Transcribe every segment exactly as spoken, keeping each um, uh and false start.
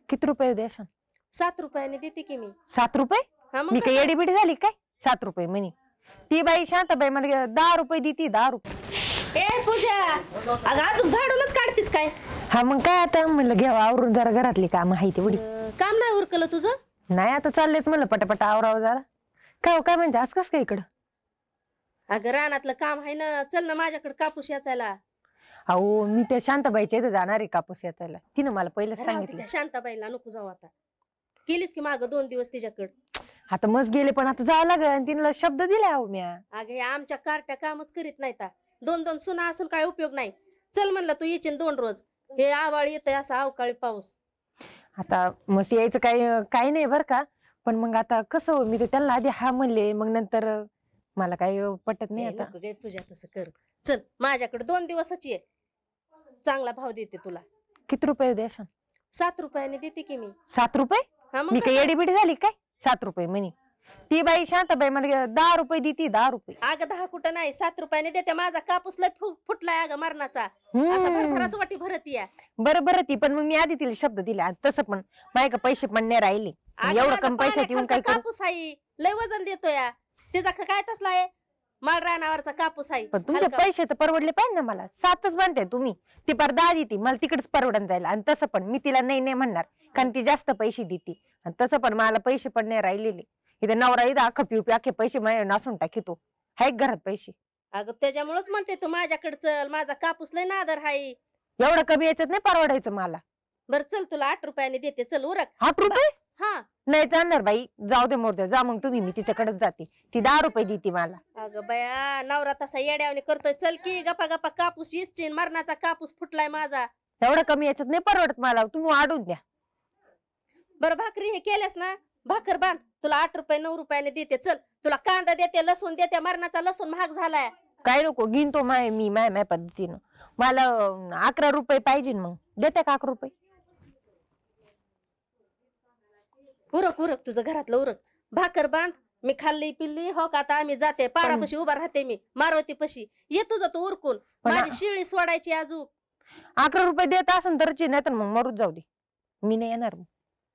किती रुपये द्याशन? सात रुपयाने देते की मी. सात रुपये? हा मग मी काय काय? एडीबिडी झाली काय? सात रुपये म्हणी. ती बाई शांताबाई मला दहा रुपये देती. दहा रुपये. ए पूजा, अगं अजून झाडूनच काढतीस काय? हा मग काय आता म्हणलं घ्यावा आवरून जरा घरातली काम आहे तेवढी. अं, काम नाही उरकलं तुझं? नाही आता चाललेच म्हणलं पटापट आवराव जरा. काय हो, काय म्हणते आज कस काय इकडं? अगं रानातलं काम आहे ना, चल ना माझ्याकडे कापूस याचायला. अहो मी त्या शांताबाईच्या इथं जाणार आहे कापूस याचायला. तिनं मला पहिलं राहू दे सांगितलं. त्या शांताबाईला नको जाऊ आता. गेलीच की माग दोन दिवस तिच्याकडे. आता मस्त गेले पण आता जावं लागेल. तिला शब्द दिला अहो म्या. अगं हे आमच्या कार्ट्या कामच करीत नाहीत. दोन दोन सुना असून काय उपयोग नाही. चल म्हणलं तू येचीन दोन रोज. हे आवाळ येतंय असा अवकाळी पाऊस. आता मस्त यायचं काही काही नाही बर का. पण मग आता कसं हो, मी तर त्यांना आधी हा म्हणले मग नंतर मला काही पटत नाही आता. नको गे पूजा तसं कर. चल माझ्याकडे दोन दिवसच ये, चांगला भाव देते तुला. किती रुपये द्याशन? सात रुपयाने देते की मी. सात रुपये? हा मग मी काय काय? एडीबिडी झाली काय? सात रुपये म्हणी. ती बाई शांताबाई मला दहा रुपये देती. दहा रुपये. अगं दहा कुठं नाही, सात रुपयाने देते. माझा कापूस लय फु- फुटलाय अगं मरणाचा. असा हम्म. भरभराच वाटी भरत या. बरं बरं ती पण मग मी आधी तिला शब्द दिला. आणि तसं पण माझ्या का पैसे पण नाही राहिले. अगं एवढं माझा कम पैशात येऊन पाण्याखालचा काय करू? कापूस आहे, लय वजन देतो या. त्याचा क- काय तसला आहे, माळ रानावरचा कापूस आहे. पण तुमचे हलका. पैसे तर परवडले पाहिजे ना मला. सातच म्हणते तुम्ही. ती पर दहा देते मला तिकडेच परवडून जायला. आणि तसं पण मी तिला नाही नाही म्हणणार कारण ती जास्त पैसे देते. आणि तसं पण मला पैसे पण नाही राहिलेले. इथे नवरा इथं अख्खा पिऊ पिऊ अख्खे पैसे माझ्या नासून टाकीतो. हाय घरात पैसे. अगं त्याच्यामुळेच म्हणते तू माझ्याकडे चल, माझा कापूस लय नादर हाय. एवढं कमी याच्यात नाही परवडायचं मला. बर चल तुला आठ रुपयाने देते, चल उरक. आठ रुपये? हा नाही जाणार बाई. जाऊ दे मोरद्या जा मग तुम्ही. मी तिच्याकडेच जाते. ती दहा रुपये देते मला. अगं बया नवरा तसा येड्यावणी करतोय. चल की गप्पा गप्पा कापूस इसचीन, मरणाचा कापूस फुटलाय माझा. एवढं कमी याच्यात नाही परवडत मला. तुम्ही वाढून द्या. बरं भाकरी हे केल्यास ना, भाकर बांध. तुला आठ रुपये नऊ रुपयाने देते. चल तुला कांदा देते, लसूण देते. मरणाचा लसूण महाग झालाय. काय नको घेईन तो माय मी माय माय पद्धतीनं. मला अं, अकरा रुपये पाहिजे मग देते का अकरा रुपये? उरक उरक तुझं घरातलं उरक. भाकर बांध. मी खाल्ली पिल्ली हो का, आता आम्ही जाते. पारापाशी उभा राहते मी, मारवती पशी. ये तुझं तू उरकून. पण माझी शिळी सोडायची अजून. अकरा रुपये देत असेल तरची, नाही तर मग मरूच जाऊ दे. मी नाही येणार मग.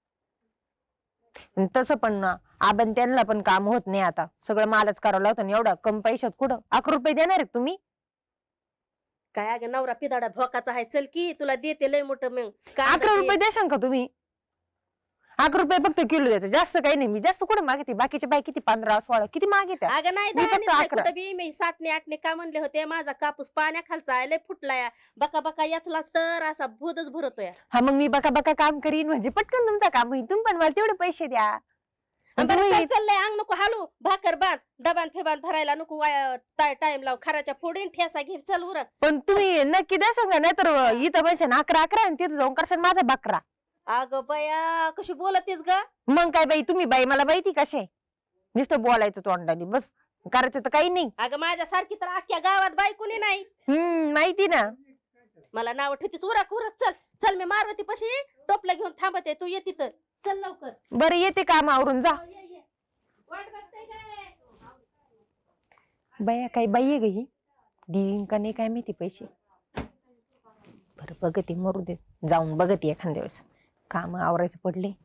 आणि तसं पण ना आपण त्यांना पण काम होत नाही आता. सगळं मालच करावं लागतं. आणि एवढा कम पैशात कुठं अकरा रुपये देणार आहे तुम्ही? काय अगं नवरा पिदाडा भोकाचा आहे. चल की तुला देते लय मोठं मग कांदा अकरा दे. रुपये देशाल का तुम्ही? अकरा रुपये फक्त किलो द्यायचं, जास्त काही नाही. मी जास्त कुठं मागते? बाकीच्या बाई किती पंधरा सोळा किती मागित्या? अगं नाही मी दहानेच फक्त नाही, अकरा. कुठं बी मी सातने आठने का म्हणले होते. माझा कापूस पाण्याखालचा आहे, लय फुटलाय. बका बका याचलाच तर असा भोदच भरतोय. हा मग मी बका बका काम करीन म्हणजे पटकन तुमचं काम होईल. तुम्ही पण मला तेवढे पैसे द्या. आणि बरं तुम्ही- चल चाललंय अंग नको हालू. भाकर बांध. डबान फेबान भरायला नको टाइम लाव. खराच्या फोडीन ठेसा घेईन. चल उरक. पण तुम्ही नक्की द्याल का? नाही तर इथं पैसे अकरा अकरा आणि तिथं जाऊन करशाल माझा बकरा. अगं बया कशी बोलतेस ग? मग काय बाई तुम्ही बाई मला माहिती कसे नुसतं बोलायचं तोंडाने बस. करायचं तर काही नाही. अगं माझ्या सारखी तर अख्ख्या गावात बाई कुणी नाही. हम्म माहिती ना. मला नाव ठेवतीस. उरक उरक चल. चल मी मारवती पशी टोपलं घेऊन थांबते. तू ये तिथं. चल लवकर. बरं येते कामावरून जा. ये, ये. वाट बघते काय? बाया काही बाई आहे ग ही. देईन का नाही काय माहिती पैसे. बरं बघते मरू दे. जाऊन बघते एखाद्या वेळेस. काम आवरायचं पडले.